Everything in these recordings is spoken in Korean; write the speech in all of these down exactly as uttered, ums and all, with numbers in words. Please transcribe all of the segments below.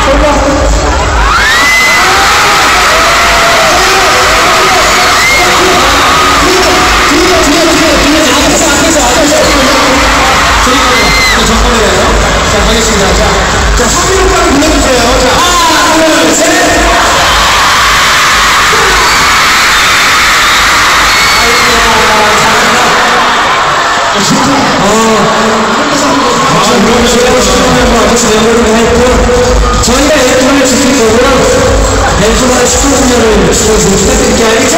자, 가겠습니다. 자, 자, 성민 오빠를 불러주세요. 자, 하나, 둘, 셋. 저희가 에이프를 지킬 거고요. 에이프가 십구 주년을 지켜주시면 부탁드릴게요. 알겠죠?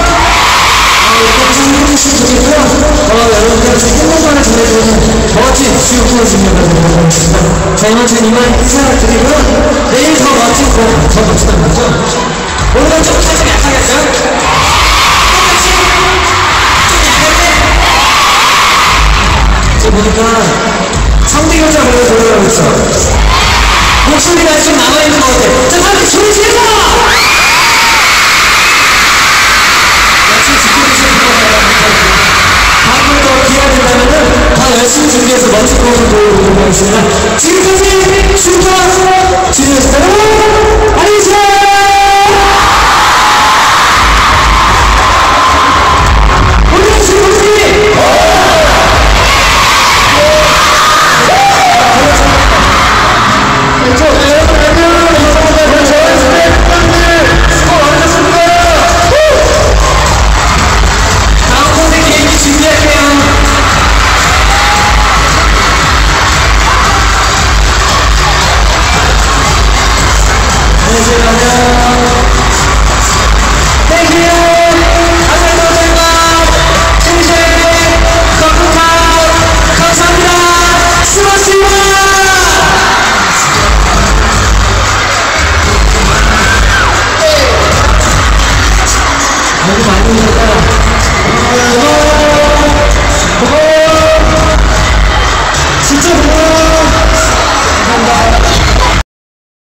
항상 해주시면 좋겠고요. 여러분들한테 행복만을 전해주는 멋진 수요일 주님을 부탁드립니다. 저희는 지금 이만 인사를 드리고요. 내일 더 멋진 곡, 더 멋지단 말이죠. 오늘은 좀 살짝 약하게 할까요? 똑같이 좀 약하게. 지금 보니까 상대 여자 노래 부르라고 했어.